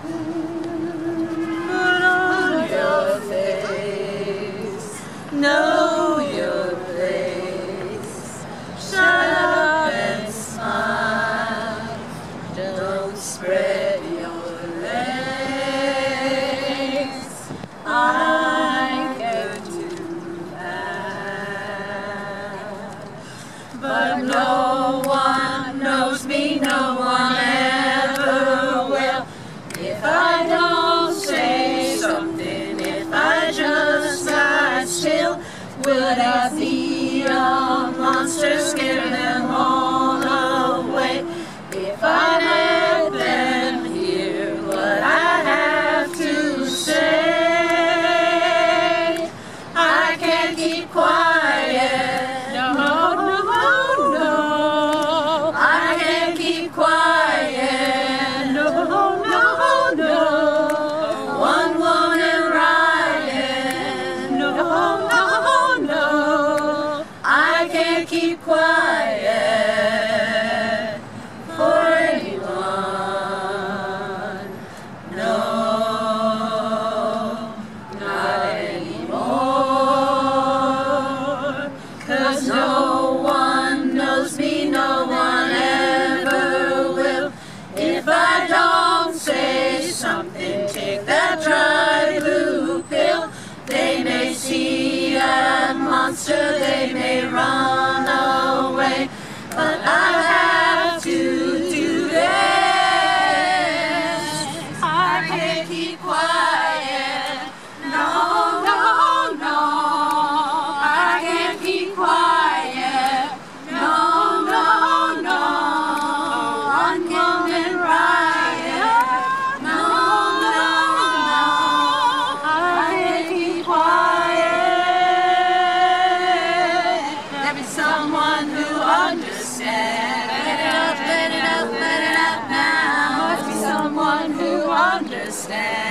Put on your face, know your place, shut up and smile, don't spread your legs, I can do that, but no one knows me, no one ever will. If I don't say something, if I just lie still, would I be a monster, scare them all away? If I let them hear what I have to say, I can't keep quiet. No, no, no. I can't keep quiet. No, no, no. One woman riot. No, no, no. I can't keep quiet for anyone. No, not anymore. 'Cause no one knows me, no one ever will. If I don't say something, take that dry blue pill, they may see a monster, they may run away, but I have to do this. I can't keep quiet. No, no, no. I can't keep quiet. No, no, no. One woman riot. No, no, no. I can't keep quiet. There be someone who understands. Let it up, let it up, let it up now. Must be someone who understands.